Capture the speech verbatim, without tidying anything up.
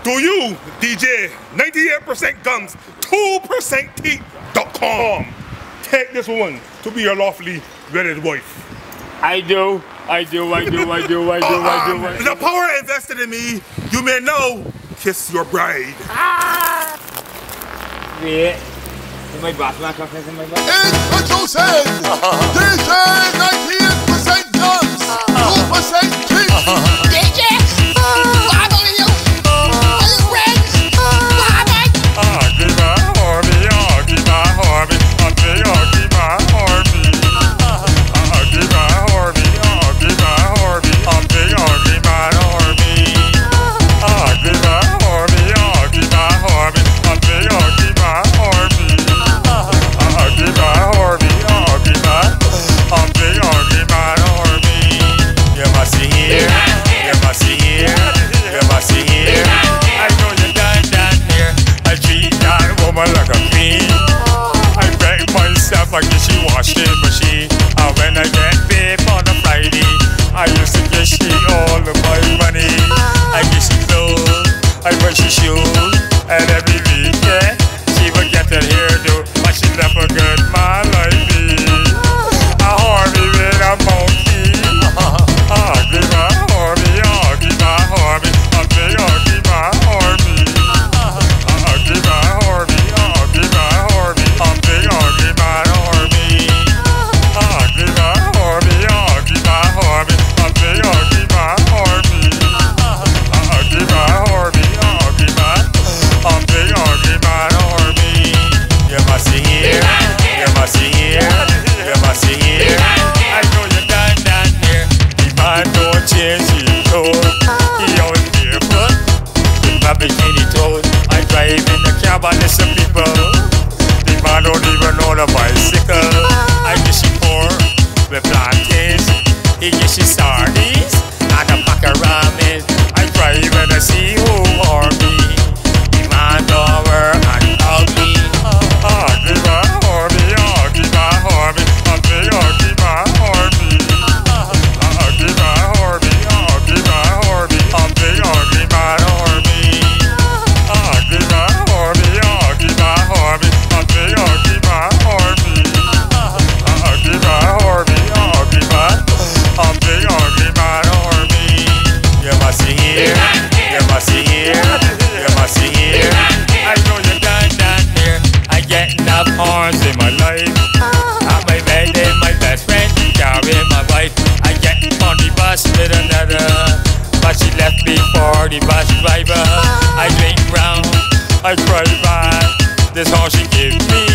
To you, D J, ninety-eight percent guns, two percent teeth dot com. Take this one to be your lawfully wedded wife. I do, I do, I do, I do, I do, I do, I do. The power invested in me, you may know, kiss your bride. Ah! Wait, in my bath, my coffee in my bath. Introducing D J ninety-eight percent guns, two percent teeth. D J, I'm on you. Are you ready? Bye-bye. Give my Harvey, oh, give my Harvey, oh, give my Harvey. Give my Harvey, oh, give my Harvey, oh, give my Harvey. Give my Harvey, oh, give my Harvey, oh, give my Harvey. Give my Harvey, oh, give my, oh, give my Harvey. You must see here, you must see here, you must see here. I know you done down here. I treat that woman like a queen. I break myself like she washing machine. And when I get paid on a Friday, I used to give she all of my money. I give she clothes, I buy she shoes, and every weekend she would get her hairdo, but she never good man like me. A Harvey with a monkey. Ah, give my Harvey, ah, give my Harvey, ah, give my Harvey. Ah, give my Harvey, ah, give my Harvey, ah, give my Harvey. Ah, give my Harvey, ah, give my Harvey, ah, give my Harvey. Ah, give my Harvey, ah, give my, ah, give my Harvey. You must see here, you must see here, you must see here. I know you done down here. The man don't change his clothes. He always barefoot, with my bikini toes. I drive in the cab and listen people. The man don't even own a bicycle. I guess she poor with plantains. He gives she sardines and a pack of ramen. I drive and I see who are me. The man don't work and ugly. Ah, give my Harvey, ah, give my Harvey, ah, give my Harvey. Ah, give my Harvey, ah, give my Harvey, ah, give my Harvey. Ah, give my Harvey, ah, give my Harvey, ah, give my Harvey. Ah, give my Harvey, ah, give my, ah, give my Harvey. You must see here, you must see here, you must see here. I know you done down here. I get enough horns in my life. At my wedding, my best friend carrying my wife. I get on the bus with another, but she left me for the bus driver. I drink round, I cry back. This all she give me.